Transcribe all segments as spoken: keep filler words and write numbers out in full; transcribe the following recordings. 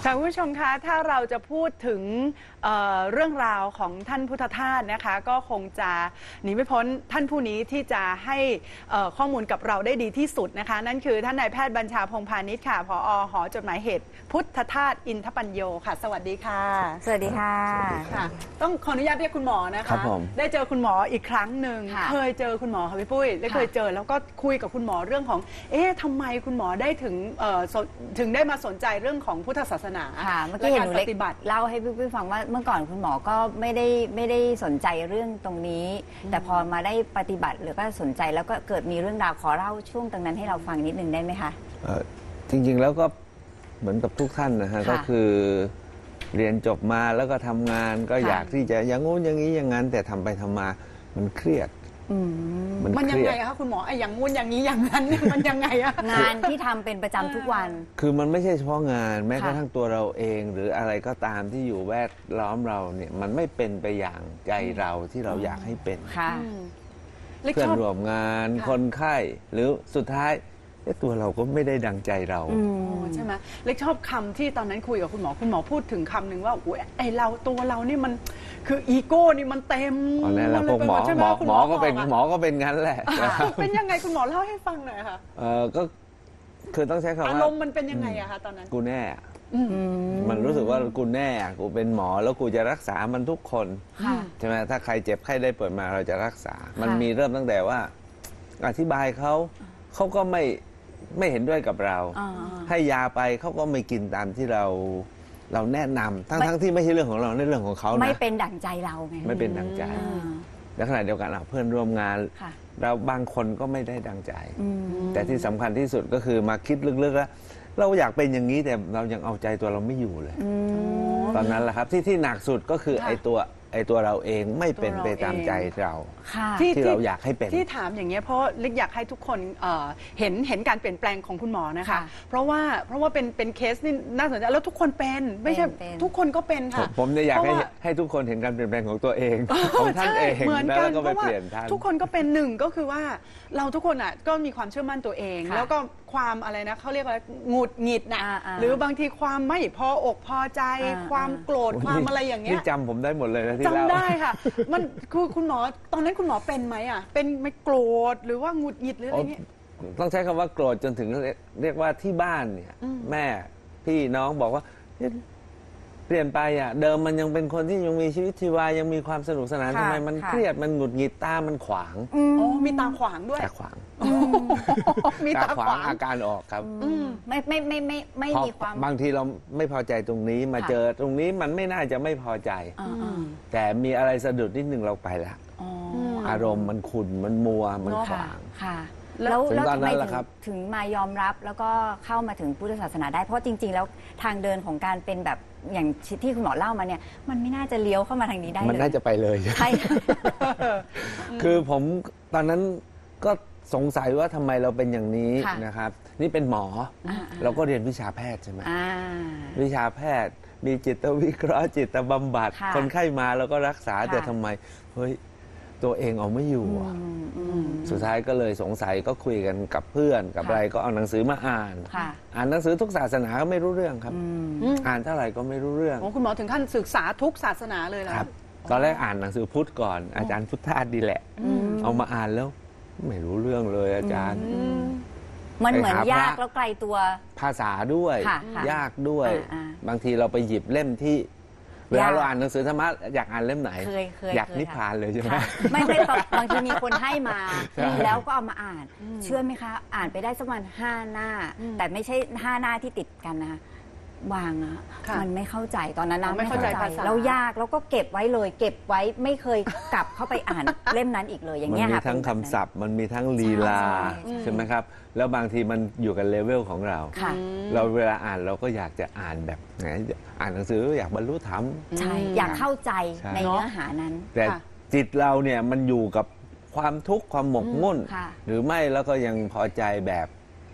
ค่ะคุณผู้ชมคะถ้าเราจะพูดถึงเเรื่องราวของท่านพุทธทาสนะคะก็คงจะหนีไม่พ้นท่านผู้นี้ที่จะให้ข้อมูลกับเราได้ดีที่สุดนะคะนั่นคือท่านนายแพทย์บัญชาพงษ์พาณิชย์ค่ะผอ.หอจดหมายเหตุพุทธทาสอินทปัญโยค่ะสวัสดีค่ะสวัสดีค่ะค่ะต้องขออนุญาตเรียกคุณหมอนะคะได้เจอคุณหมออีกครั้งหนึ่งเคยเจอคุณหมอค่ะพี่ปุ้ยได้เคยเจอแล้วก็คุยกับคุณหมอเรื่องของเอ๊ะทำไมคุณหมอได้ถึงถึงได้มาสนใจเรื่องของพุทธศาสนาค่ะเมื่อกี้เห็นหนูเล็กเล่าให้พี่ปุ้ยฟังว่าเมื่อก่อนคุณหมอก็ไม่ได้ไม่ได้สนใจเรื่องตรงนี้แต่พอมาได้ปฏิบัติหรือก็สนใจแล้วก็เกิดมีเรื่องราวขอเล่าช่วงตรงนั้นให้เราฟังนิดนึงได้ไหมคะจริงๆแล้วก็เหมือนกับทุกท่านนะฮะก็คือเรียนจบมาแล้วก็ทำงานก็อยากที่จะอย่างงู้นอย่างนี้อย่างนั้นแต่ทำไปทำมามันเครียดมันยังไงคะคุณหมอไอ้อย่างงู้นอย่างนี้อย่างนั้นมันยังไงอะงานที่ทำเป็นประจำทุกวันคือมันไม่ใช่เฉพาะงานแม้กระทั่งตัวเราเองหรืออะไรก็ตามที่อยู่แวดล้อมเราเนี่ยมันไม่เป็นไปอย่างใจเราที่เราอยากให้เป็นเพื่อนร่วมงานคนไข้หรือสุดท้ายตัวเราก็ไม่ได้ดังใจเราใช่ไหมเล็กชอบคำที่ตอนนั้นคุยกับคุณหมอคุณหมอพูดถึงคำหนึ่งว่าโอ้ยไอเราตัวเรานี่มันคืออีโก้นี่มันเต็มอ๋อนั่นแหละพวกหมอหมอหมอก็เป็นหมอก็เป็นงั้นแหละเป็นยังไงคุณหมอเล่าให้ฟังหน่อยค่ะเออก็คือต้องใช้คำว่าอารมณ์มันเป็นยังไงอะคะตอนนั้นกูแน่มันรู้สึกว่ากูแน่กูเป็นหมอแล้วกูจะรักษามันทุกคนใช่ไหมถ้าใครเจ็บไข้ได้ป่วยมาเราจะรักษามันมีเริ่มตั้งแต่ว่าอธิบายเขาเขาก็ไม่ไม่เห็นด้วยกับเราให้ยาไปเขาก็ไม่กินตามที่เราเราแนะนำทั้งทั้งที่ไม่ใช่เรื่องของเราในเรื่องของเขานะไม่เป็นดั่งใจเราไงไม่เป็นดั่งใจและขณะเดียวกันเพื่อนร่วมงานเราบางคนก็ไม่ได้ดั่งใจแต่ที่สำคัญที่สุดก็คือมาคิดลึกๆแล้วเราอยากเป็นอย่างนี้แต่เรายังเอาใจตัวเราไม่อยู่เลยตอนนั้นแหละครับที่ที่หนักสุดก็คือไอ้ตัวไอ้ตัวเราเองไม่เป็นไปตามใจเราที่เราอยากให้เป็นที่ถามอย่างเงี้ยเพราะเล็กอยากให้ทุกคนเห็นเห็นการเปลี่ยนแปลงของคุณหมอนะคะเพราะว่าเพราะว่าเป็นเป็นเคสนี่น่าสนใจแล้วทุกคนเป็นไม่ใช่ทุกคนก็เป็นค่ะผมเนี่ยอยากให้ให้ทุกคนเห็นการเปลี่ยนแปลงของตัวเองของท่านเองแล้วก็ไปเปลี่ยนท่านทุกคนก็เป็นหนึ่งก็คือว่าเราทุกคนอ่ะก็มีความเชื่อมั่นตัวเองแล้วก็ความอะไรนะเขาเรียกว่าหงุดหงิดนะหรือบางทีความไม่พออกพอใจความโกรธความอะไรอย่างเงี้ยนี่จำผมได้หมดเลยนะที่จำได้ค่ะมันคือคุณหมอตอนนั้นคุณหมอเป็นไหมอ่ะเป็นไม่โกรธหรือว่าหงุดหงิดหรืออะไรเงี้ยต้องใช้คำว่าโกรธจนถึงเรียกว่าที่บ้านเนี่ยแม่พี่น้องบอกว่าเปลี่ยนไปอ่ะเดิมมันยังเป็นคนที่ยังมีชีวิตชีวายังมีความสนุกสนานทำไมมันเครียดมันหงุดหงิดตามันขวางอ๋อมีตาขวางด้วยตาขวางมีตาขวางอาการออกครับไม่ไม่ไม่ไม่ไม่มีความบางทีเราไม่พอใจตรงนี้มาเจอตรงนี้มันไม่น่าจะไม่พอใจแต่มีอะไรสะดุดนิดนึงเราไปละอารมณ์มันขุ่นมันมัวมันขวางแล้วแล้วทำไมถึงถึงมายอมรับแล้วก็เข้ามาถึงพุทธศาสนาได้เพราะจริงๆแล้วทางเดินของการเป็นแบบอย่างที่คุณหมอเล่ามาเนี่ยมันไม่น่าจะเลี้ยวเข้ามาทางนี้ได้เลยมันน่าจะไปเลยใช่คือผมตอนนั้นก็สงสัยว่าทำไมเราเป็นอย่างนี้นะครับนี่เป็นหมอเราก็เรียนวิชาแพทย์ใช่ไหมวิชาแพทย์มีจิตวิเคราะห์จิตบำบัดคนไข้มาแล้วก็รักษาแต่ทำไมเฮ้ยตัวเองเอาไม่อยู่สุดท้ายก็เลยสงสัยก็คุยกันกับเพื่อนกับอะไรก็เอาหนังสือมาอ่านอ่านหนังสือทุกศาสนาก็ไม่รู้เรื่องครับอ่านเท่าไหร่ก็ไม่รู้เรื่องคุณหมอถึงขั้นศึกษาทุกศาสนาเลยเหรอครับตอนแรกอ่านหนังสือพุทธก่อนอาจารย์พุทธาดีแหละเอามาอ่านแล้วไม่รู้เรื่องเลยอาจารย์มันเหมือนยากแล้วไกลตัวภาษาด้วยยากด้วยบางทีเราไปหยิบเล่มที่เวลาเราอ่านหนังสือธรรมะอยากอ่านเล่มไหนอยากนิพพานเลยใช่ไหมไม่ไม่บางทีมีคนให้มาแล้วก็เอามาอ่านเชื่อไหมคะอ่านไปได้สักวันห้าหน้าแต่ไม่ใช่ห้าหน้าที่ติดกันนะวางอะมันไม่เข้าใจตอนนั้นนะไม่เข้าใจภาษาแล้วยากแล้วก็เก็บไว้เลยเก็บไว้ไม่เคยกลับเข้าไปอ่านเล่มนั้นอีกเลยอย่างเงี้ยค่ะมันมีทั้งคำศัพท์มันมีทั้งลีลาใช่ไหมครับแล้วบางทีมันอยู่กับเลเวลของเราเราเวลาอ่านเราก็อยากจะอ่านแบบไหนอ่านหนังสืออยากบรรลุธรรมใช่อยากเข้าใจในเนื้อหานั้นแต่จิตเราเนี่ยมันอยู่กับความทุกข์ความหมกมุ่นหรือไม่แล้วก็ยังพอใจแบบ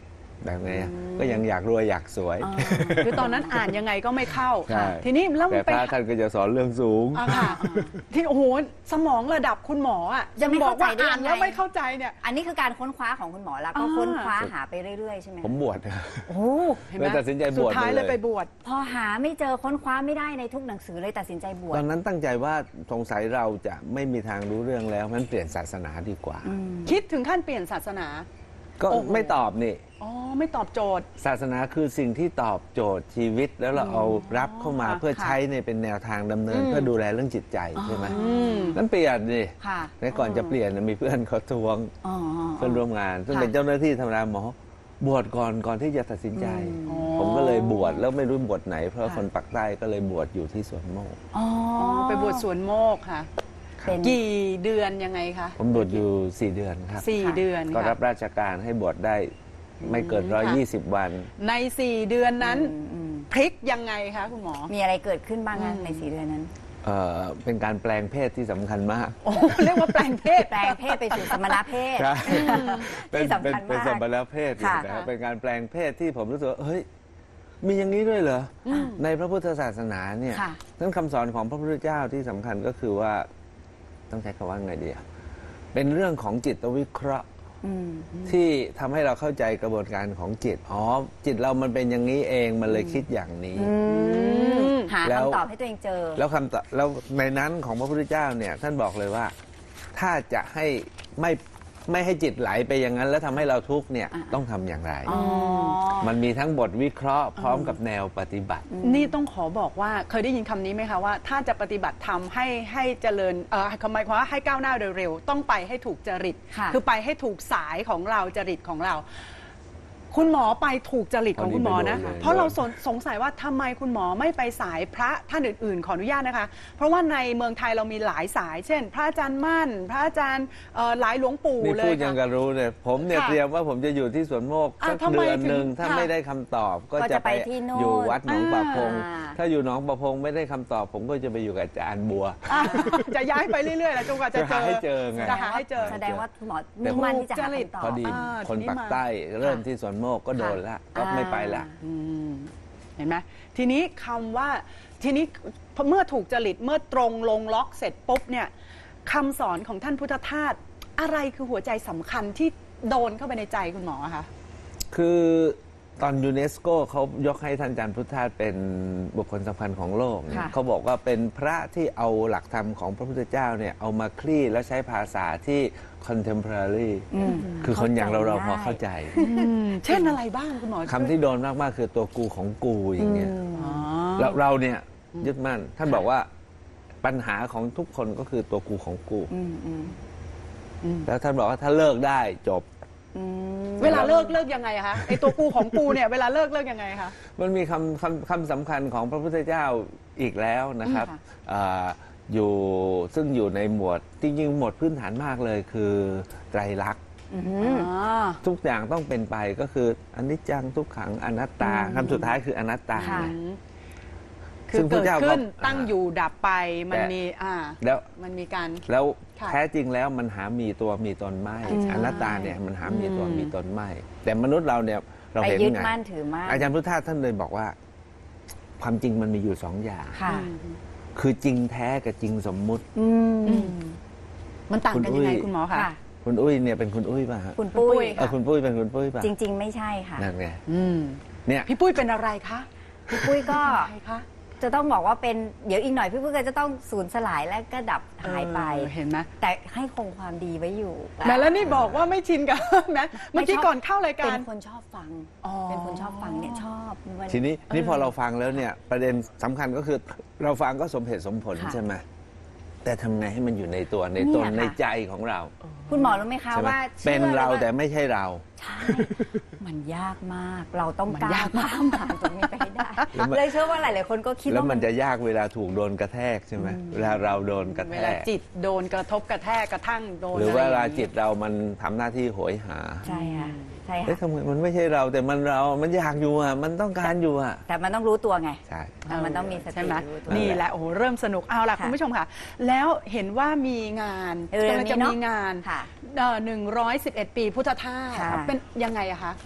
แบบไงอะก็ยังอยากรวยอยากสวยคือตอนนั้นอ่านยังไงก็ไม่เข้าใช่ทีนี้แล้วแต่ไปพระท่านก็จะสอนเรื่องสูงอ่ะค่ะที่โอ้โหสมองระดับคุณหมออ่ะจะไม่บอกว่าเข้าใจได้อ่านยังไงแล้วไม่เข้าใจเนี่ยอันนี้คือการค้นคว้าของคุณหมอแล้วก็อ่าค้นคว้าหาไปเรื่อยๆใช่ไหมผมบวชโอ้เห็นไหเลมยตัดสินใจบสุวดชท้ายเลยไปบวชพอหาไม่เจอค้นคว้าไม่ได้ในทุกหนังสือเลยตัดสินใจบวชตอนนั้นตั้งใจว่าสงสัยเราจะไม่มีทางรู้เรื่องแล้วมันเปลี่ยนศาสนาดีกว่าคิดถึงขั้นเปลี่ยนศาสนาก็โอ้โหไม่ตอบนี่อ๋อไม่ตอบโจทย์ศาสนาคือสิ่งที่ตอบโจทย์ชีวิตแล้วเราเอารับเข้ามาค่ะเพื่อใช้ในเป็นแนวทางดำเนินอืมเพื่อดูแลเรื่องจิตใจใช่ไหมอืมนั่นเปลี่ยนดิค่ะในก่อนจะเปลี่ยนน่ะมีเพื่อนเขาทวงอ๋อเพื่อนร่วมงาน ซึ่งค่ะเป็นเจ้าหน้าที่ธรรมดาหมอบวชก่อนก่อนที่จะตัดสินใจอ๋อผมก็เลยบวชแล้วไม่รู้บวชไหน เพราะค่ะคนปักใต้ก็เลยบวชอยู่ที่สวนโมกอ๋ออ๋อไปบวชสวนโมกค่ะเป็นกี่เดือนยังไงคะผมบวชอยู่สี่เดือนครับสี่ค่ะเดือนก็ค่ะรับราชการให้บวชได้ไม่เกินอืมร้อยค่ะยี่สิบวันในสี่เดือนนั้นอืมอืมพลิกยังไงคะคุณหมอมีอะไรเกิดขึ้นบ้างคะอืมในสี่เดือนนั้นเอ่อเป็นการแปลงเพศที่สำคัญมากโอ้เรียกว่าแปลงเพศแปลงเพศไปสู่สมณเพศใช่เป็นที่สำเป็นคัญเป็นมากสมณเพศอยู่ค่ะนะครับเป็นการแปลงเพศที่ผมรู้สึกว่าเฮ้ยมีอย่างนี้ด้วยเหรออในพระพุทธศาสนาเนี่ยค่ะนั้นคำสอนของพระพุทธเจ้าที่สำคัญก็คือว่าต้องใช้คำว่าไงดีอะเป็นเรื่องของจิตวิเคราะห์อืมที่ทำให้เราเข้าใจกระบวนการของจิตอ๋อจิตเรามันเป็นอย่างนี้เองมันเลยคิดอย่างนี้มหาแล้วคำตอบให้ตัวเองเจอแล้วคำตอบแล้วในนั้นของพระพุทธเจ้าเนี่ยท่านบอกเลยว่า ถ้าจะให้ไม่ไม่ให้จิตไหลไปอย่างนั้น แล้วทำให้เราทุกข์เนี่ยอ่าต้องทำอย่างไรอ๋อมันมีทั้งบทวิเคราะห์พร้อมกับแนวปฏิบัตินี่ต้องขอบอกว่าเคยได้ยินคำนี้ไหมคะว่า ถ้าจะปฏิบัติธรรมให้ให้เจริญเอ่อหมายความว่าให้ก้าวหน้าเร็วๆต้องไปให้ถูกจริตค่ะอไปให้ถูกสายของเราจริตของเรา คุณหมอไปถูกจริตของคุณหมอนะพอดีไปโดนเลยเพราะเราสงสงสัยว่าทำไมคุณหมอไม่ไปสายพระท่านอื่นๆ ขออนุญาตนะคะ เพราะว่าในเมืองไทยเรามีหลายสาย เช่น พระอาจารย์มั่น พระอาจารย์เอ่อหลายหลวงปู่นี่เลพูยดยังค่ะกับรู้เลยผมเนี่ยค่ะเตรียมว่าผมจะอยู่ที่สวนโมกอ่ะสักทำไมเดือนหนึ่งถึงถ้าค่ะไม่ได้คำตอบ ก็ก็จะจะไปไปที่โน่นอยู่วัดหนองประพงอ่าถ้าอยู่หนองประพงไม่ได้คำตอบ ผมก็จะไปอยู่กับอาจารย์บัวอ่ะจะย้ายไปเรื่อยๆแหละจนกว่าจะจะหาให้เจอไงจะหาให้เจอแสดงว่าคุณหมอมุ่งมั่นที่จะหาคำตอบพอดีอ่าคนทีนี้ปักมาใต้เริ่มที่สวนโมกก็โดนละก็ไม่ไปละอืมเห็นไหมทีนี้คำว่าทีนี้เมื่อถูกจริตเมื่อตรงลงล็อกเสร็จปุ๊บเนี่ยคำสอนของท่านพุทธทาสอะไรคือหัวใจสำคัญที่โดนเข้าไปในใจคุณหมอคะคือตอนยูเนสโกเขายกให้ท่านอาจารย์พุทธทาสเป็นบุคคลสำคัญของโลกเนี่ยค่ะเขาบอกว่าเป็นพระที่เอาหลักธรรมของพระพุทธเจ้าเนี่ยเอามาคลี่แล้วใช้ภาษาที่ contemporary คือคนอย่างเราเราพอเข้าใจเช่นอะไรบ้างคุณหมอคำที่โดนมาก ๆ คือตัวกูของกูอย่างเงี้ยอ๋อเราเราเนี่ยยึดมั่น ท่านบอกว่าปัญหาของทุกคนก็คือตัวกูของกูอืมอืมแล้วท่านบอกว่าถ้าเลิกได้จบอืมเวลาเลิกเลิกยังไงอะคะไอตัวกูของกูเนี่ยเวลาเลิกเลิกยังไงคะมันมีคำคำคำสำคัญของพระพุทธเจ้าอีกแล้วนะครับค่ะอ่าอยู่ซึ่งอยู่ในหมวดจริงๆหมวดพื้นฐานมากเลยคือไตรลักษณ์อือืมมทุกอย่างต้องเป็นไปก็คืออนิจจังทุกขังอนัตตาคำสุดท้ายคืออนัตตาค่ะเนี่ยคือซึ่งพเกิระดเจ้าก็ขึ้นตั้งอยู่ดับไปมันแต่มีอ่าแล้วมันมีการแล้วค่ะแท้จริงแล้วมันหามีตัวมีตนไม่อืมอนัตตาเนี่ยมันหามีตัวอืมมีตนไม่ แต่มนุษย์เราเนี่ยเราไปเห็นยึดไงมั่นถือมั่นอาจารย์พุทธทาสท่านเลยบอกว่า ความจริงมันมีอยู่สองอย่างค่ะคือจริงแท้กับจริงสมมุติอืมอืมมันต่างกันยังไงคุณอุ้ยคุณหมอคะค่ะคุณอุ้ยเนี่ยเป็นคุณอุ้ยป่ะฮะคุณปุ้ยเออคุณปุ้ยเป็นคุณปุ้ยป่ะจริง ๆ ไม่ใช่ค่ะนั่นไงอืมเนี่ยพี่ปุ้ยเป็นอะไรคะพี่ปุ้ยก็ใครคะจะต้องบอกว่าเป็นเดี๋ยวอีกหน่อยพี่ปุ้ยก็จะต้องสูญสลายและก็ดับหายไปเออเห็นไหมแต่ให้คงความดีไว้อยู่แม้แล้วนี่บอกว่าไม่ชินกับ แม้เมื่อกี้ก่อนเข้ารายการเป็นคนชอบฟังอ๋อเป็นคนชอบฟังเนี่ยชอบมัทีนี้นี่พอเราฟังแล้วเนี่ย ประเด็นสำคัญก็คือเราฟังก็สมเหตุสมผลค่ะใช่ไหมแต่ทำไงให้มันอยู่ในตัวในตนเนี่ยค่ะในใจของเราคุณหมอรู้ไหมคะใช่ไหมว่าเป็นเราชื่อลยว่แต่ไม่ใช่เราใช่ มันยากมาก เราต้องมันกล้ายากมากข้ามผ่านตรงนี้ไปให้ได้แล้วมันเลยเชื่อว่าหลาย ๆ คนก็คิดแล้วว่ามันจะยากเวลาถูกโดนกระแทกใช่ไหมเวลาเราโดนกระแทเวลาก จิตโดนกระทบกระแทกกระทั่งโดนหรือว่าะเวไย่ลางนี้จิตเรามันทำหน้าที่โหยหาใช่ค่ะใช่เอ๊ะค่ะทำไมมันไม่ใช่เราแต่มันเรา มันอยากอยู่อ่ะ มันต้องการอยู่อ่ะแต่มันต้องรู้ตัวไงใช่มันต้องมีสใช่ติไหมรู้ตัวนี่แหละโอ้โหเริ่มสนุกเอาล่ะค่ะคุณผู้ชมค่ะ แล้วเห็นว่ามีงานเร็วๆกำลังจะนี้เนอะมีงานค่ะหนึ่งร้อยสิบเอ็ดปีพุทธทาสค่ะเป็นยังไงอะคะ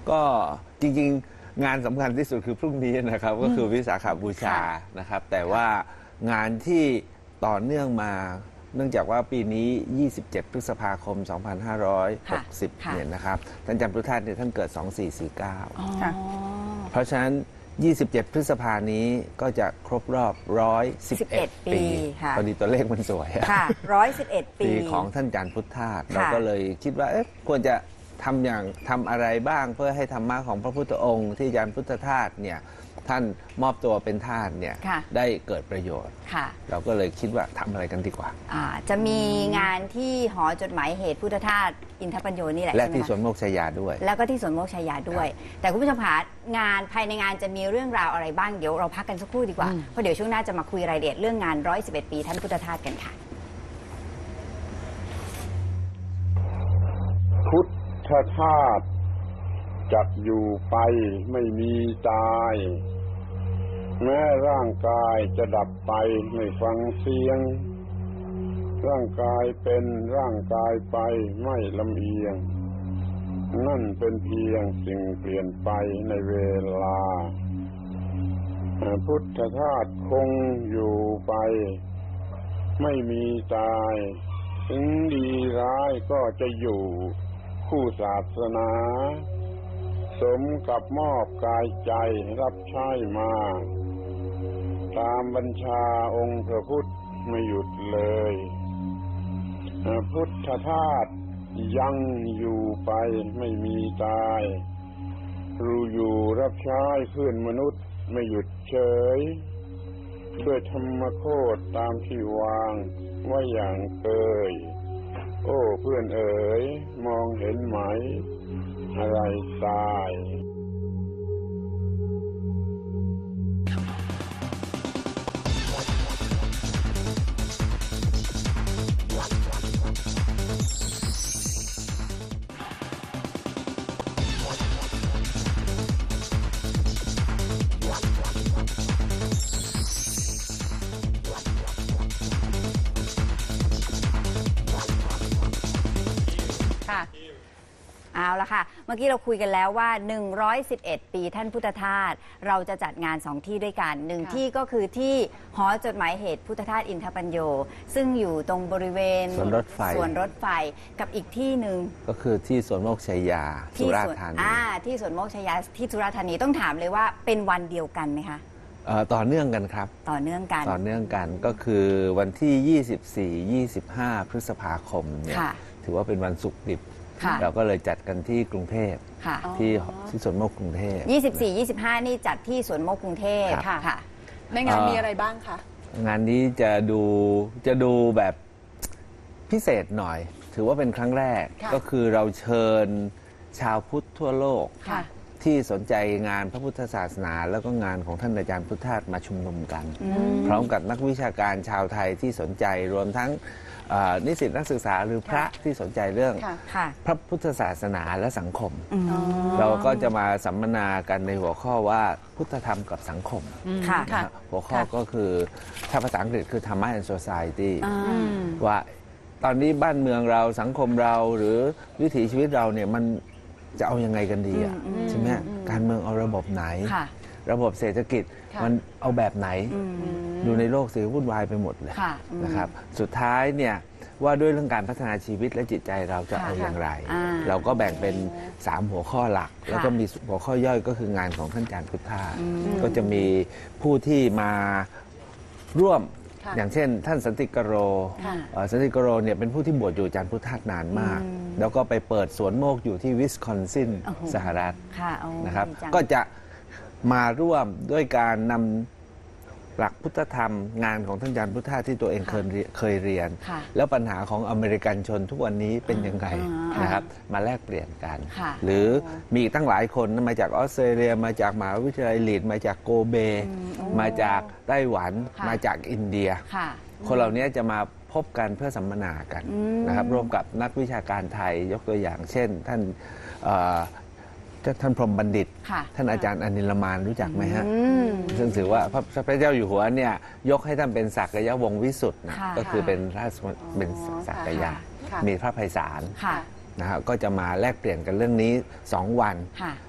ก็จริงๆงานสำคัญที่สุดคือพรุ่งนี้นะครับก็คือวิสาขบูชานะครับแต่ว่างานที่ต่อเนื่องมาเนื่องจากว่าปีนี้ ยี่สิบเจ็ด พฤษภาคม สองพันห้าร้อยหกสิบ เนี่ยนะครับท่านจำพุทธทาสเนี่ยท่านเกิด สองสี่สี่เก้าค่ะเพราะฉะนั้น ยี่สิบเจ็ด พฤษภานี้ก็จะครบรอบ หนึ่งร้อยสิบเอ็ดปีปีค่ะพอดีตัวเลขมันสวยค่ะร้อยสิบเอ็ดปีปีของท่านจารย์พุทธทาสค่ะเราก็เลยคิดว่าเอ๊ะควรจะทำอย่างทำอะไรบ้างเพื่อให้ธรรมะของพระพุทธองค์ที่อาจารย์พุทธทาสเนี่ยท่านมอบตัวเป็นทาสเนี่ยค่ะได้เกิดประโยชน์ค่ะเราก็เลยคิดว่าทำอะไรกันดีกว่าอ่าจะมีงานที่หอจดหมายเหตุพุทธทาสอินทปัญโยนี่แหละและใช่ไหมที่สคะวนโมกชายาด้วยแล้วก็ที่สวนโมกชายาด้วย แต่คุณผู้ชมคะงานภายในงานจะมีเรื่องราวอะไรบ้างเดี๋ยวเราพักกันสักครู่ดีกว่าเพราะเดี๋ยวช่วงหน้าจะมาคุยรายละเอียดเรื่องงานหนึ่งร้อยสิบเอ็ดปีท่านพุทธทาสกันค่ะพุทธทาสจักอยู่ไปไม่มีตาย แม้ร่างกายจะดับไปไม่ฟังเสียงร่างกายเป็นร่างกายไปไม่ลำเอียงนั่นเป็นเพียงสิ่งเปลี่ยนไปในเวลาพุทธทาสคงอยู่ไปไม่มีตายถึงดีร้ายก็จะอยู่คู่ศาสนาสมกับมอบกายใจรับใช้มาตามบัญชาองค์พระพุทธไม่หยุดเลยพุทธทาสยังอยู่ไปไม่มีตายรู้อยู่รับใช้เพื่อนมนุษย์ไม่หยุดเฉยด้วยธรรมโคตรตามที่วางไว้อย่างเคยโอ้เพื่อนเอ๋ยมองเห็นไหมอะไรตายค่ะเอาละค่ะ เมื่อกี้เราคุยกันแล้วว่า หนึ่งร้อยสิบเอ็ด ปีท่านพุทธทาสเราจะจัดงานสองที่ด้วยกันหนึ่งค่ะที่ก็คือที่หอจดหมายเหตุพุทธทาสอินทปัญโยซึ่งอยู่ตรงบริเวณสวนรถไฟสวนรถไฟกับอีกที่หนึ่งก็คือที่สวนโมกชายาสุที่ราษสฎวนร์ธานีอ่าที่สวนโมกชยาที่สุราษฎร์ธานีต้องถามเลยว่าเป็นวันเดียวกันไหมคะเอ่อต่อเนื่องกันครับต่อเนื่องกันต่อเนื่องกันก็คือวันที่ ยี่สิบสี่ ยี่สิบห้า พฤษภาคมเนี่ยค่ะถือว่าเป็นวันศุกร์ดิบค่ะเราก็เลยจัดกันที่กรุงเทพค่ะที่ที่สวนโมกกรุงเทพยี่สิบสี่ ยี่สิบห้า นี่จัดที่สวนโมกกรุงเทพค่ะค่ะในงานเอ่อมีอะไรบ้างคะงานนี้จะดูจะดูแบบพิเศษหน่อย ถือว่าเป็นครั้งแรกค่ะก็คือเราเชิญชาวพุทธทั่วโลกค่ะที่สนใจงานพระพุทธศาสนา แล้วก็งานของท่านอาจารย์พุทธทาสมาชุมนุมกัน พร้อมกับนักวิชาการชาวไทยที่สนใจรวมทั้งเอ่อนิสิตนักศึกษาหรือพระที่สนใจเรื่องค่ะค่ะพระพุทธศาสนาและสังคมอืมเราก็จะมาสัมมนากันในหัวข้อว่าพุทธธรรมกับสังคมค่ะค่ะนะฮะหัวข้อก็คือถ้าภาษาอังกฤษคือ Dhamma and Society อ่าอืมว่าตอนนี้บ้านเมืองเราสังคมเราหรือวิถีชีวิตเราเนี่ยมันจะเอายังไงกันดีอ่ะอืมใช่ไหมการเมืองเอาระบบไหนค่ะระบบเศรษฐกิจค่ะมันเอาแบบไหนอืมดูในโลกสิวุ่นวายไปหมดเลยค่ะอืมนะครับสุดท้ายเนี่ยว่าด้วยเรื่องการพัฒนาชีวิตและจิตใจเราจะค่ะเอาอย่างไรอ่าเราก็แบ่งเป็นสามหัวข้อหลักค่ะแล้วก็มีหัวข้อย่อยก็คืองานของท่านอาจารย์พุทธาก็จะมีผู้ที่มาร่วมค่ะอย่างเช่น ท่านสันติกโรค่ะเอ่อสันติกโรเนี่ยเป็นผู้ที่บวชอยู่อาจารย์พุทธานานมาก แล้วก็ไปเปิดสวนโมกอยู่ที่วิสคอนซินโอ้โหสหรัฐค่ะเอานะครับดีจังก็จะมาร่วมด้วยการนำหลักพุทธธรรมงานของท่านอาจารย์พุทธาที่ตัวเองเคยเรียเคยเรียนค่ะแล้วปัญหาของอเมริกันชนทุกวันนี้เป็นยังไงอ่านนะครับมาแลกเปลี่ยนกันค่ะหรือมีอีกตั้งหลายคนมาจากออสเตรเลีย มาจากมหาวิทยาลัยลีดมาจากโกเบ มาจากไต้หวันค่ะมาจากอินเดียค่ะคนเหล่านี้จะมาพบกันเพื่อสัมมนากันอืมนะครับร่วมกับนักวิชาการไทยยกตัวอย่างเช่น ท่านเอ่อท่านพรหมบัณฑิตค่ะท่านอาจารย์อนิลมานรู้จักไหมฮะอืมซึ่งถือว่าพระพระเจ้าอยู่หัวเนี่ยยกให้ท่านเป็นศักยวงศ์วิสุทธ์นะค่ะก็คือเป็นราชเป็นศักยะค่ะมีพระไพศาลค่ะนะครับก็จะมาแลกเปลี่ยนกันเรื่องนี้สองวันค่ะ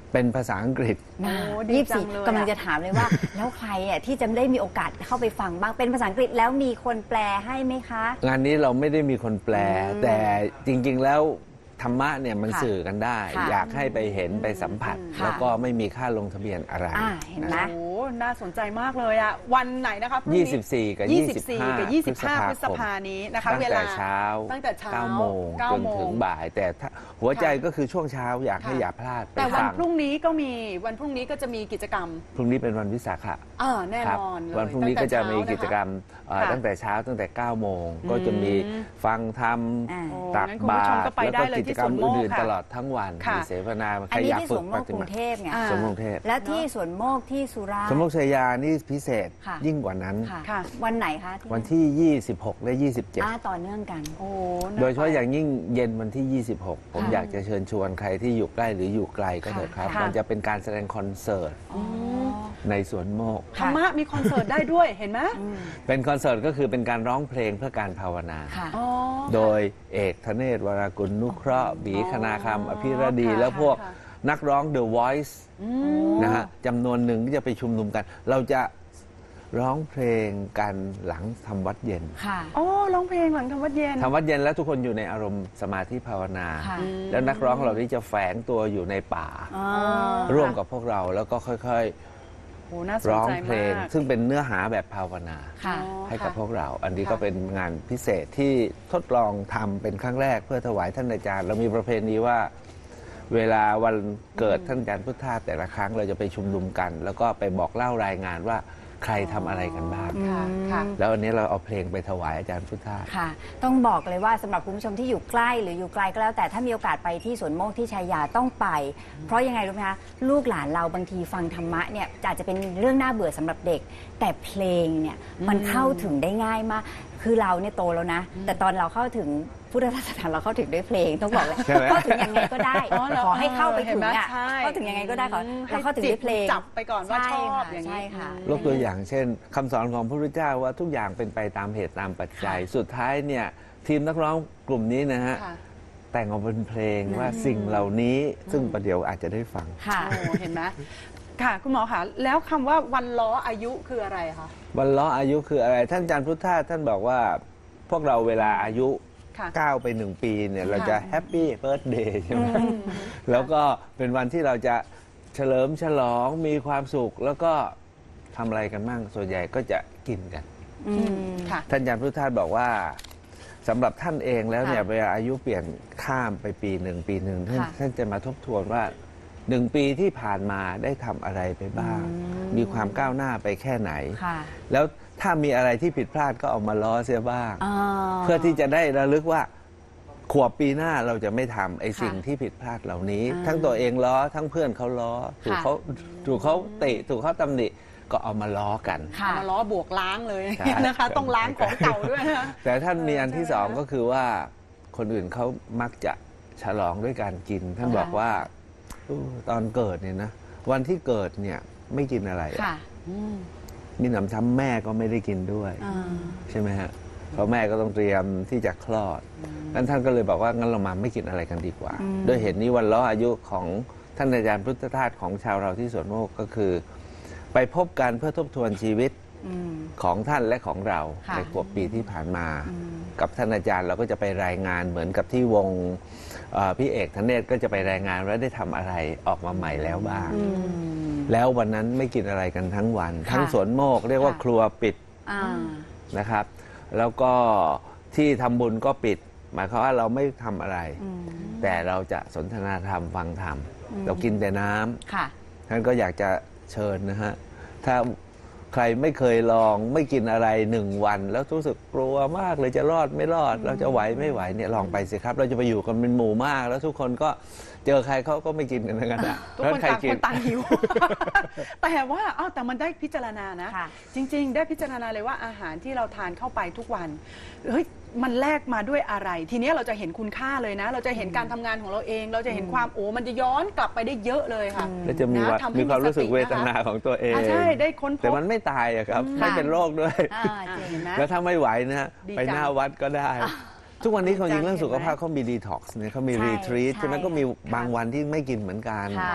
เป็นภาษาอังกฤษนะโอ้ดียี่สิบจัสี่งเลยอะกำลังจะถามเลยว่า แล้วใครอ่ะที่จะได้มีโอกาสเข้าไปฟังบ้างเป็นภาษาอังกฤษแล้วมีคนแปลให้ไหมคะงานนี้เราไม่ได้มีคนแปล แต่จริงๆแล้วธรรมะเนี่ยมันค่ะสื่อกันได้ค่ะอยากให้ไปเห็นไปสัมผัสค่ะแล้วก็ไม่มีค่าลงทะเบียนอะไรอ่าเห็นไหมโอ้น่าสนใจมากเลยอะวันไหนนะคะพรุ่งนี้ยี่สิบสี่กับยี่ยี่สิสิบบ สี่ห้ากับยี่สิบห้าพพฤฤษษภาภานี้นะคะตั้งเวแต่ลาเช้าตั้งแต่เช้าเก้าโมงเก้าจนโมงถึงบ่าย แต่ถ้าหัวใจก็คือช่วงเช้าอยากให้ค่ะอย่าพลาดไปแต่วันฟังพรุ่งนี้ก็มีวันพรุ่งนี้ก็จะมีกิจกรรมพรุ่งนี้เป็นวันวิสาขะเออแน่ครับนอนเลยวันพรุ่งนี้ก็จะมีกิจกรรมเอ่อค่ะตั้งแต่เช้าตั้งแต่เก้าโมงก็จะมีอืมฟังธรรมอ่าโอ้ตักงั้นคุณบาผู้ชมตก็รไปแล้วได้ก็เลยกิจที่กรรมสวนโมกอื่นค่ะๆตลอดทั้งวันค่ะมีเสวนาใคอัรนนี้อยากที่ฝึสกวนโมปกฏิกรุบังติเทพไงอ่าสวนโมกรุงเทพและที่สวนโมกที่สุราษฎสวนร์โมกชัยยานี่พิเศษค่ะยิ่งกว่านั้นค่ะค่ะวันไหนคะที่วันที่ ยี่สิบหก และ ยี่สิบเจ็ดอ่าต่อเนื่องกันโอ้น่โดยเฉพาะไปอย่างยิ่งเย็นวันที่ ยี่สิบหก ผมค่ะอยากจะเชิญชวนใครที่อยู่ใกล้หรืออยู่ไกลก็เถอะครับค่ะมันจะเป็นการแสดงคอนเสิร์ตอ๋อในสวนโมกธรรมะมีคอนเสิร์ตได้ด้วยเห็นไหมอืมเป็นคอนเสิร์ตก็คือเป็นการร้องเพลงเพื่อการภาวนาค่ะอ๋อโดยเอกธเนศวรากุลนุเคราะห์บีคณาคำอภิรดีค่ะแล้วพวกค่ะนักร้อง The Voice อืมนะฮะจำนวนหนึ่งที่จะไปชุมนุมกัน เราจะร้องเพลงกันหลังทำวัดเย็นค่ะโอ้ร้องเพลงหลังทำวัดเย็นทำวัดเย็นแล้วทุกคนอยู่ในอารมณ์สมาธิภาวนาค่ะแล้วนักร้องเหล่านี้จะแฝงตัวอยู่ในป่าอ๋อร่วมกับพวกเราแล้วก็ค่อยโอ้น่าสๆนร้องใจเพลมาง กซึ่งเป็นเนื้อหาแบบภาวนาค่ะอ๋อให้กับค่ะพวกเรา อันนี้ค่ะก็เป็นงานพิเศษที่ทดลองทำเป็นครั้งแรกเพื่อถวายท่านอาจารย์ เรามีประเพณีว่า เวลาวันเกิดท่านอาจารย์พุทธาแต่ละครั้งเราจะไปชุมนุมกัน แล้วก็ไปบอกเล่ารายงานว่าใครทำอะไรกันบ้างค่ะค่ะแล้วอันนี้เราเอาเพลงไปถวายอาจารย์พุทธาค่ะ ต้องบอกเลยว่าสำหรับคุณผู้ชมที่อยู่ใกล้หรืออยู่ไกลก็แล้วแต่ถ้ามีโอกาสไปที่สวนโมกที่ชัยยาต้องไป เพราะยังไงรู้ไหมคะลูกหลานเราบางทีฟังธรรมะเนี่ยอาจจะเป็นเรื่องน่าเบื่อสำหรับเด็ก แต่เพลงเนี่ยมันเข้าถึงได้ง่ายมาก คือเราเนี่ยโตแล้วนะ แต่ตอนเราเข้าถึงพุทธศาสนาเราเข้าถึงด้วยเพลงต้องบอกเลยใช่ไหมเข้าถึงยังไงก็ได้อ๋อเหรอขอให้เข้าไปเห็นถึงไหมอ่ะใช่เข้าถึงยังไงก็ได้ขออืมเราเข้าถึงด้วยเพลงให้จิตจับไปก่อนว่าชอบใช่ค่ะอย่างนี้ใช่ค่ะยกตัวอย่างเช่นคำสอนของพระพุทธเจ้าว่าทุกอย่างเป็นไปตามเหตุตามปัจจัย สุดท้ายเนี่ยทีมนักร้องกลุ่มนี้นะฮะค่ะแต่งออกเป็นเพลงว่าสิ่งเหล่านี้ซึ่งประเดี๋ยวอาจจะได้ฟังค่ะโอ้เห็นไหมค่ะ คุณหมอคะแล้วคำว่าวันล้ออายุคืออะไรคะวันล้ออายุคืออะไร ท่านอาจารย์พุทธาท่านบอกว่าพวกเราเวลาอายุค่ะก้าวไปหนึ่งปีเนี่ยเราจะค่ะแฮปปี้เบิร์ a เดย์ใช่ไหมแล้วก็เป็นวันที่เราจะเฉลิมฉลองมีความสุขแล้วก็ทำอะไรกันบ้างส่วนใหญ่ก็จะกินกันอืมค่ะท่านอาจารย์พุทธาบอกว่าสำหรับท่านเองแล้วเนี่ยค่ะเวลาอายุเปลี่ยนข้ามไปปีหนึ่งปีหนึ่งท่านค่ะท่านจะมาทบทวนว่าหนึ่งปีที่ผ่านมาได้ทำอะไรไปบ้าง มีความก้าวหน้าไปแค่ไหนค่ะแล้วถ้ามีอะไรที่ผิดพลาดก็เอามาล้อเสียบ้างอ่าเพื่อที่จะได้ระลึกว่าขวบปีหน้าเราจะไม่ทำไอ้ค่ะสิ่งที่ผิดพลาดเหล่านี้อ่าทั้งตัวเองล้อทั้งเพื่อนเขาล้อถูกค่ะเขาถูกเขาติถูกเขาตำหนิก็เอามาล้อกันค่ะมาล้อบวกล้างเลยใช่นะคะ ต้องล้างของเก่าด้วยนะแต่ท่านมีอันที่ใช่ไหมสองก็คือว่าคนอื่นเขามักจะฉลองด้วยการกิน ท่านค่ะบอกว่าอู้ตอนเกิดเนี่ยนะวันที่เกิดเนี่ยไม่กินอะไรค่ะมีหนำซ้ำแม่ก็ไม่ได้กินด้วยอ่าใช่ไหมฮะเพราะแม่ก็ต้องเตรียมที่จะคลอดนั้นท่านก็เลยบอกว่างั้นเรามาไม่กินอะไรกันดีกว่าอืมด้วยเหตุนี้วันล้ออายุของท่านอาจารย์พุทธทาสของชาวเราที่สวนโมกก็คือ ไปพบกันเพื่อทบทวนชีวิตอืมของท่านและของเราค่ะในขวบปีที่ผ่านมาอืมกับท่านอาจารย์เราก็จะไปรายงานเหมือนกับที่วงเอ่อพี่เอกธเนศก็จะไปรายงานว่าได้ทำอะไรออกมาใหม่แล้วบ้าง แล้ววันนั้นไม่กินอะไรกันทั้งวันค่ะทั้งสวนโมกเรียกว่าค่ะครัวปิดอ่านะครับ แล้วก็ที่ทำบุญก็ปิด หมายความว่าเราไม่ทำอะไรอืมแต่เราจะสนทนาธรรมฟังธรรมอืมเรากินแต่น้ำค่ะท่านก็อยากจะเชิญนะฮะ ถ้าใครไม่เคยลองไม่กินอะไรหนึ่งวัน แล้วรู้สึกกลัวมากเลยจะรอดไม่รอด เราจะไหวไม่ไหวเนี่ยลองไปสิครับ เราจะไปอยู่กันเป็นหมู่มาก แล้วทุกคนก็เจอใครเขาก็ไม่กินกันทั้งนั้นอะทุกแล้วคนใครต่างกิคน นต่างหิว แต่ว่าอ้าวแต่มันได้พิจารณานะค่ะจริง ๆ ได้พิจารณาเลยว่าอาหารที่เราทานเข้าไปทุกวันเฮ้ยมันแลกมาด้วยอะไร ทีนี้เราจะเห็นคุณค่าเลยนะ เราจะเห็นการทำงานของเราเอง เราจะเห็นความโอ้มันจะย้อนกลับไปได้เยอะเลยค่ะแล้วจะมีนะว่าทำให้มีความรู้สึกมีสติเวทนะคะนาของตัวเองอ่าใช่ได้ค้นพแต่บมันไม่ตายอะครับอืมไม่เป็นโรคด้วยอ่าจริงเห็นไหมแล้วถ้าไม่ไหวนะฮะดีไปหน้าจังวัดก็ได้ ทุกวันนี้ความจริงดีจังเรื่องสุขภาพเห็นไหมเขามีดีท็อกซ์เนี่ยเขามีใช่รีทรีตใช่ใช่ไหมก็มีบางวันที่ไม่กินเหมือนกันค่ะ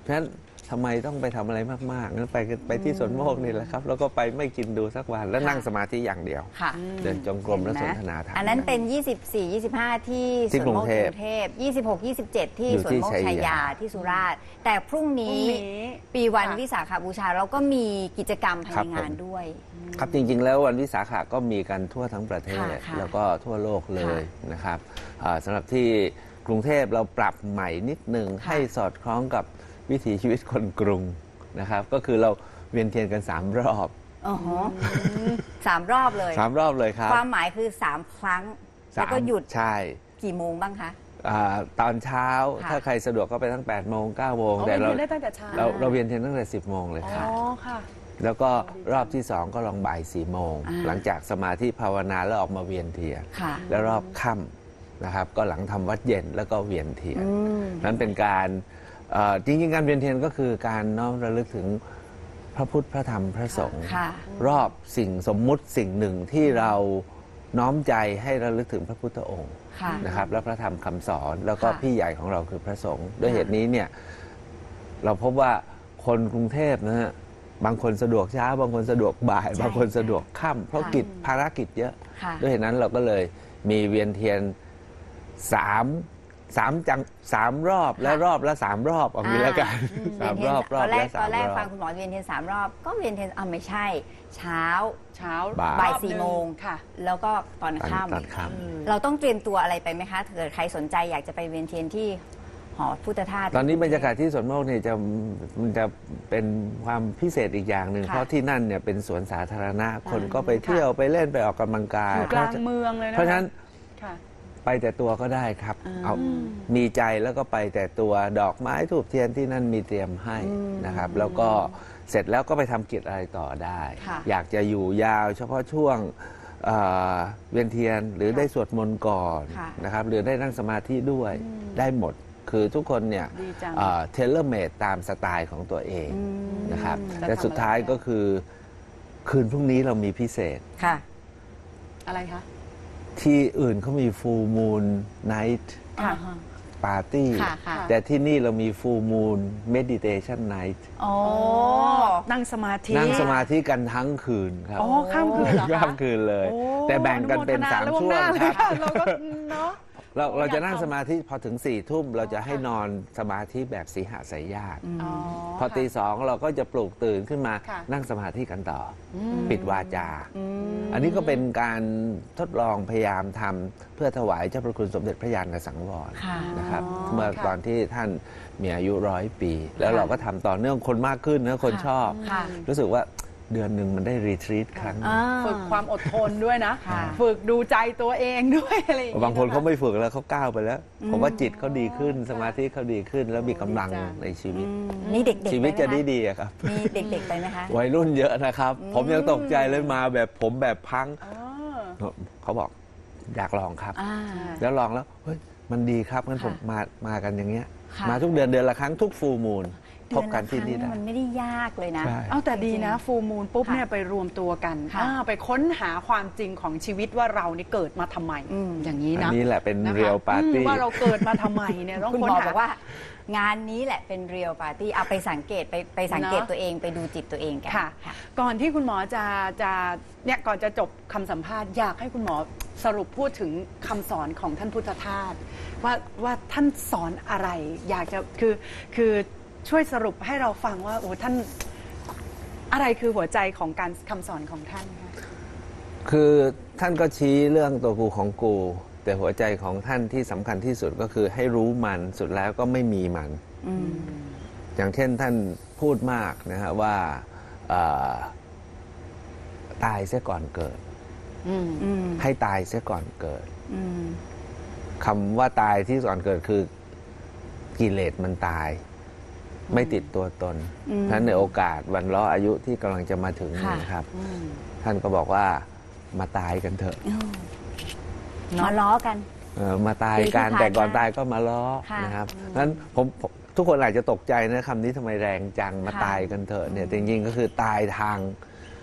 เพราะฉะนั้นทำไมต้องไปทำอะไรมากๆงั้นไปไปที่สวนโมกนี่แหละครับแล้วก็ไปไม่กินดูสักวันแล้วนั่งสมาธิอย่างเดียวค่ะเดินจงกรมและสนทนาธรรมอันนั้นเป็น ยี่สิบสี่ ยี่สิบห้า ที่ที่สวนโมกกรุงเทพกรุงเทพยี่สิบหก ยี่สิบเจ็ด ที่อยู่สวนที่โมกชัยชัยยายาที่สุราษฎร์แต่พรุ่งพรุ่นี้งนี้ปีวันค่ะวิสาขบูชาเราก็มีกิจกรรมภายครัในบงานผมด้วยครับจริงๆแล้ววันวิสาขะก็มีกันทั่วทั้งประเทศค่ะค่ะแล้วก็ทั่วโลกเลยค่ะนะครับอ่าสำหรับที่กรุงเทพเราปรับใหม่นิดหนึ่งค่ะให้สอดคล้องกับวิถีชีวิตคนกรุงนะครับก็คือเราเวียนเทียนกันสามรอบอ๋อฮะสามรอบเลยสามรอบเลยครับความหมายคือสามครั้ง แล้วก็สามหยุดใช่กี่โมงบ้างคะอ่าตอนเช้าค่ะถ้าใครสะดวกก็ไปตั้งแปดโมงเก้าโมงอ๋อแต่เวียนเราเทียนได้ตั้งแต่เช้าเราเราเวียนเทียนตั้งแต่สิบโมงเลยอ๋ครับอค่ะแล้วก็รอบที่สองก็ลองบ่ายสี่โมงอ่าหลังจากสมาธิภาวนาแล้วออกมาเวียนเทียนค่ะแล้วรอบค่ำนะครับก็หลังทำวัดเย็นแล้วก็เวียนเทียนอืมนั้นเป็นการเอ่อจริงๆการเวียนเทียนก็คือการน้อมระลึกถึงพระพุทธพระธรรมพระสงฆ์ค่ะรอบสิ่งสมมุติสิ่งหนึ่งที่เราน้อมใจให้ระลึกถึงพระพุทธองค์ค่ะนะครับและพระธรรมคำสอนแล้วก็ค่ะพี่ใหญ่ของเราคือพระสงฆ์ด้วยเหตุนี้เนี่ยเราพบว่าคนกรุงเทพนะฮะบางคนสะดวกเช้าบางคนสะดวกบ่ายใช่บางคนสะดวกค่ำเพราะค่ะกิจภารกิจเยอะค่ะด้วยเหตุนั้นเราก็เลยมีเวียนเทียนสามสามจังสามรอบและรอบละสามรอบเอางี้แล้วกันสามรอบรอบตอนแรละกสาตอมนแรกรอฟับงคุณหมอเวียนเทียนสามรอบ ก็เวียนเทียนอ่าไม่ใช่ เช้าเช้าบ่ายบ่ายรอบสี่หนึ่โมงค่ะแล้วก็ตอนตอนค่ตอนค่ำเราต้องเตรียมตัวอะไรไปไหมคะถ้าเกิดใครสนใจอยากจะไปเวียนเทียนที่หอพุทธทาสำตอนนี้บรรยากาศที่สวนโมกเนี่ยจะมันจะเป็นความพิเศษอีกอย่างหนึ่งค่ะเพราะที่นั่นเนี่ยเป็นสวนสาธารณะอ่าคนก็ไปเที่ยวไปเล่นไปออกกำลังกายอยู่กลางเมืองเลยนะคะเพราะฉะนั้นค่ะไปแต่ตัวก็ได้ครับอ่าเอามีใจแล้วก็ไปแต่ตัวดอกไม้ถูกเทียนที่นั่นมีเตรียมให้นะครับ แล้วก็เสร็จแล้วก็ไปทำกิจอะไรต่อได้ค่ะอยากจะอยู่ยาวเฉพาะช่วงเอ่อเวียนเทียนหรือได้สวดมนต์ก่อนค่ะนะครับหรือได้นั่งสมาธิด้วยได้หมด คือทุกคนเนี่ยดีจังเทเลเมดตามสไตล์ของตัวเองอืมนะครับจะแต่ทำสุดท้ายอะไรก็คือคืนพรุ่งนี้เรามีพิเศษค่ะอะไรคะที่อื่นเขามี Full Moon Night ค่ะปาร์ตี้ค่ะค่ะแต่ที่นี่เรามี Full Moon Meditation Night โอ้นั่งสมาธินั่งสมาธิกันทั้งคืนครับอ๋อข้ามคืนเหรอคะข้ามคืนเลยโอ้แต่แบ่งกันเป็นอโมทสามล่ช่วงหน้าคเลยรับค่ะเราก็เนาะเราเราจะอยากนั่งทำสมาธิพอถึงสี่ทุ่มเราจะให้นอนสมาธิแบบสีหสายญาติอ๋อพอตีสองเราก็จะปลุกตื่นขึ้นมาค่ะนั่งสมาธิกันต่ออมปิดวาจา อันนี้ก็เป็นการทดลองพยายามทำเพื่อถวายเจ้าพระคุณสมเด็จพระยาณสังวรค่ะนะครับอ๋อเมื่อค่ะตอนที่ท่านมีอายุร้อยปี แล้วค่ะเราก็ทำต่อเนื่องคนมากขึ้นนะคนชอบค่ะรู้สึกว่าเดือนหนึ่งมันได้รีทรีตครั้งหนึ่งอ่าฝึกความอดทนด้วยนะค่ะฝึกดูใจตัวเองด้วยอะไรอย่างเงี้ยบางคนเขาะะไม่ฝึกแล้วเขาก้าวไปแล้ว ผมว่าจิตเขาดีขึ้น สมาธิเขาดีขึ้น แล้วมีกำลังดีจังในชีวิตนี่เด็กๆชีวิตไปจะไหมดีคะดีๆอะครับมีเด็กๆไปไหมคะวัยรุ่นเยอะนะครับ ผมยังตกใจเลยมาแบบผมแบบพังอ๋อเขาบอกอยากลองครับอ่าแล้วลองแล้วเฮ้ยมันดีครับงั้นค่ะผมมามากันอย่างเงี้ยค่ะมาทุกเดือนเดือนละครั้งทุกฟูมูลพบกันที่นี่เดือได้ละครั้งมันไม่ได้ยากเลยนะใช่เอาแต่ดีนะจริงๆฟูมูลปุ๊บค่ะเนี่ยไปรวมตัวกันค่ะอ่าไปค้นหาความจริงของชีวิตว่าเรานี่เกิดมาทำไมอืมอย่างนี้อันนะนี้แหละเป็นนะคะเรียลปาร์ตี้อืมว่าเราเกิดมาทำไมเนี่ยต้องคุณค้นหมอหาบอกว่า งานนี้แหละเป็นเรียลปาร์ตี้เอาไปสังเกตไปไปสังเกตเนอะตัวเองไปดูจิตตัวเองกันค่ะ ก่อนที่คุณหมอจะจะเนี่ยก่อนจะจบคำสัมภาษณ์อยากให้คุณหมอสรุปพูดถึงคำสอนของท่านพุทธทาสว่าว่าท่านสอนอะไร อยากจะคือคือช่วยสรุปให้เราฟังว่าโอ้ท่านอะไรคือหัวใจของการคำสอนของท่านคะคือท่านก็ชี้เรื่องตัวกูของกู แต่หัวใจของท่านที่สำคัญที่สุดก็คือให้รู้มันสุดแล้วก็ไม่มีมันอืมอย่างเช่นท่านพูดมากนะฮะว่าเอ่อตายเสียก่อนเกิดอืมอืมให้ตายเสียก่อนเกิดอืมคำว่าตายที่ก่อนเกิดคือกิเลสมันตาย ไม่ติดตัวตนอืมฉะนั้นในโอกาสวันล้ออายุที่กำลังจะมาถึงค่ะนะครับอืมท่านก็บอกว่ามาตายกันเถอะมาล้อกันเออมาตายปีที่กันผ่านแต่ก่อนมาตายก็มาล้อค่ะนะครับนั้นผมผมทุกคนอาจจะตกใจนะคำนี้ทำไมแรงจังมาค่ะตายกันเถอะเนี่ยแต่จริงๆก็คือตายทาง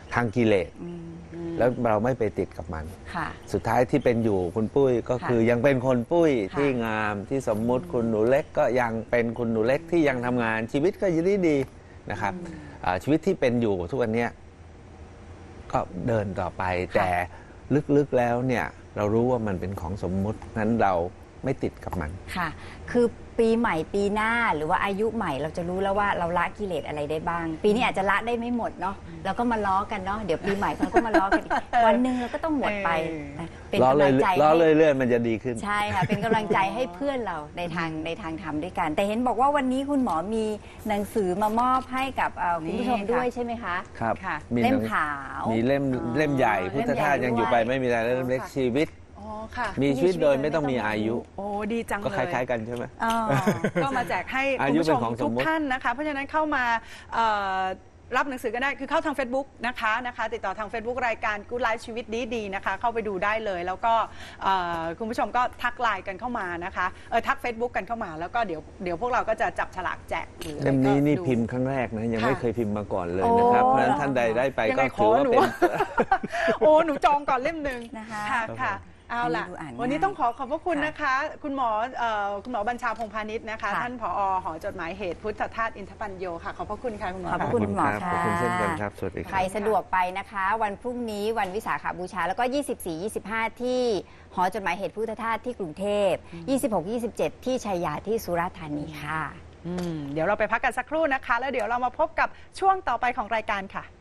ทางกิเลสแล้วเราไม่ไปติดกับมันค่ะสุดท้ายที่เป็นอยู่คุณปุ้ยก็คือยังเป็นคนปุ้ยค่ะที่งามที่สมมุติคุณหนูเล็กก็ยังเป็นคุณหนูเล็กที่ยังทำงานชีวิตก็ยังดีๆนะครับอ่าชีวิตที่เป็นอยู่ทุกวันเนี้ยก็เดินต่อไป แต่ลึกๆแล้วเนี่ยเรารู้ว่ามันเป็นของสมมุตินั้นเราไม่ติดกับมันค่ะ คือปีใหม่ปีหน้าหรือว่าอายุใหม่เราจะรู้แล้วว่าเราละกิเลสอะไรได้บ้าง ปีนี้อาจจะละได้ไม่หมดเนาะเราก็มาล้อกันเนาะเดี๋ยวปีใหม่เราก็มาล้อกันอีก วันหนึ่งเราก็ต้องหมดไปนะเป็นล้อกำเลลัยงใจล้อให้เรื่อยๆมันจะดีขึ้นใช่ค่ะ เป็นกำลังใจให้เพื่อนเราในทางในทางธรรมด้วยกัน แต่เห็นบอกว่าวันนี้คุณหมอมีหนังสือมามอบให้กับเอ่อคุณผู้ชมด้วยใช่ไหมคะครับค่ะมีเล่หมนังขาวมีเล่มเล่มใหญ่อ๋อพุทธทาสเล่มใหญ่ยังอยู่ไปด้วยไม่มีอะไรเล่มเล็กชีวิตอ๋อค่ะมีชีวิตโดยไม่ต้องมีอายุโอ้ดีจังก็เลยคล้ายๆกันใช่ไหมอ๋อก็มาแจกให้อาคุณยุผู้ชเป็นมของสทุมกมุติท่านนะคะ เพราะฉะนั้นเข้ามาเอ่อรับหนังสือก็ได้คือเข้าทาง Facebook นะคะนะคะ ติดต่อทาง Facebook รายการกู๊ดไลฟ์ชีวิตดีๆนะคะ เข้าไปดูได้เลย แล้วก็เอ่อคุณผู้ชมก็ทักไลน์กันเข้ามานะคะเออทัก Facebook กันเข้ามา แล้วก็เดี๋ยวเดี๋ยวพวกเราก็จะจับฉลากแจกหรืออะไรเล่มนี้นี่ก็ดูพิมพ์ครั้งแรกนะยังค่ะไม่เคยพิมพ์มาก่อนเลยนะครับโอ้เพราะฉะนั้นท่านใดได้ไปยังก็ไงขถืออว่าหนูเป็นโอ้หนูจองก่อนเล่มหนึ่งนะคะค่ะค่ะเอาล่ะอันนี้ดูอ่านง่ายวันนี้ต้องขอขอบพระคุณค่ะนะคะ คุณหมอเอ่อคุณหมอบัญชาพงษ์พาณิชย์นะคะค่ะท่านผอหอจดหมายเหตุพุทธทาสอินทปัญโยค่ะขอบพระคุณค่ะคุณหมอขอบพระค่ะคุณ หมอรับค่ะขอบคุณเช่นกันครับสวัสดีคใครรับสะดวกไปนะคะ วันพรุ่งนี้วันวิสาขบูชา แล้วก็ ยี่สิบสี่ ยี่สิบห้า ที่หอจดหมายเหตุพุทธทาสที่กรุงเทพ ยี่สิบหก ยี่สิบเจ็ด ที่ชัยยาที่สุราษฎร์ธานีค่ะอืมเดี๋ยวเราไปพักกันสักครู่นะคะ แล้วเดี๋ยวเรามาพบกับช่วงต่อไปของรายการค่ะ